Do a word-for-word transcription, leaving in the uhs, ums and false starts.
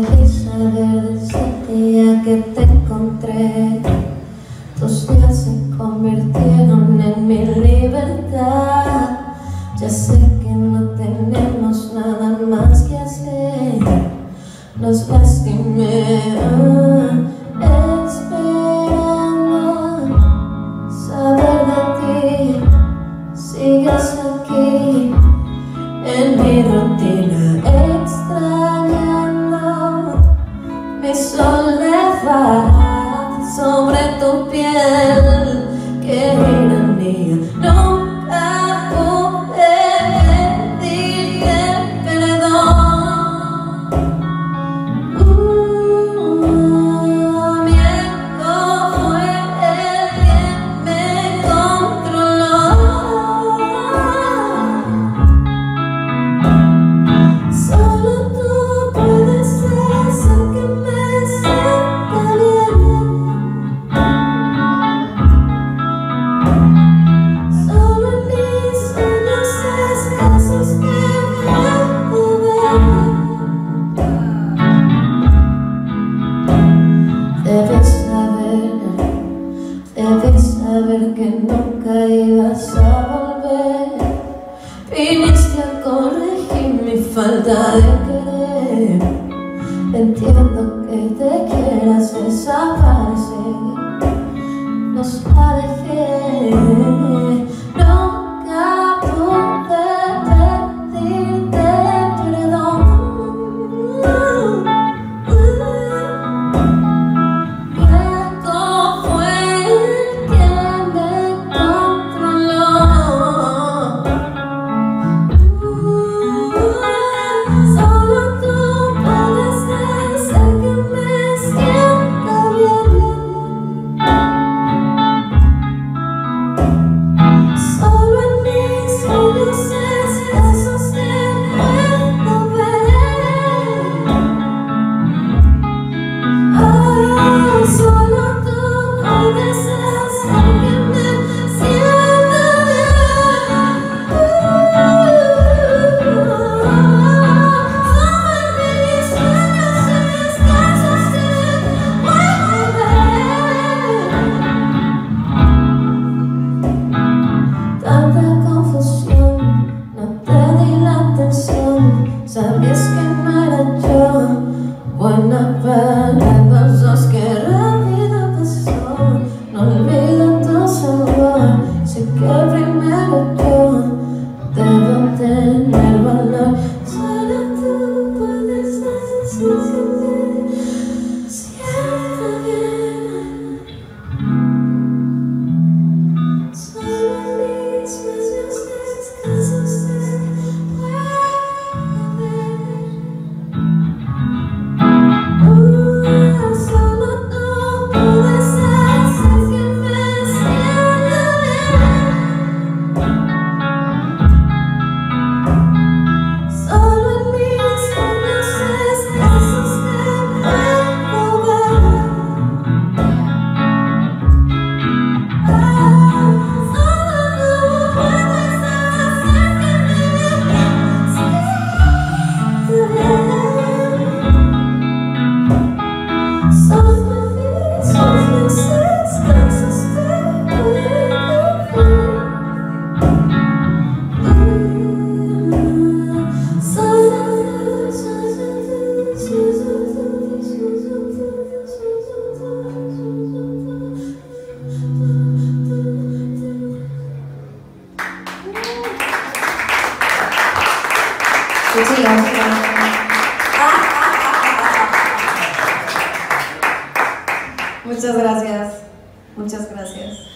Debí saber desde el día que te encontré. Tus días se convirtieron en mi libertad. Ya sé que no tenemos nada más que hacer. Nos lastimé, ah, esperando saber de ti. Sigues aquí en mi rutina, extrañando mi soledad sobre tu piel. Qué ironía, nunca pude pedirte perdón. Uh, miedo fue el que me controló. Solo tú puedes hacer que me sienta bien. Solo en mis sueños escasos te puedo ver. Debes saber, debes saber que nunca ibas a volver. Viniste a corregir mi falta de querer. Entiendo que te quieras desaparecer. Nos alejé, nunca pude pedirte perdón. Miedo fue el que me controló. Solo tú puedes hacer que me sienta bien. Solo en mis sueños escasos te puedo ver. Oh, solo tú puedes hacer que me sienta bien. Solo en mis sueños escasos te puedo ver. Tanta confusión, no te di la atención. Sabías que no era yo, buena para los dos, que rápido pasó. No olvido tu sabor, sé que primero yo debo tener valor. Solo tú puedes hacer que me sienta bien. Solo en mis sueños escasos te puedo ver. Uh, solo tú puedes hacer que me sienta bien. Solo en mis sueños escasos te puedo ver. Muchas gracias, muchas gracias.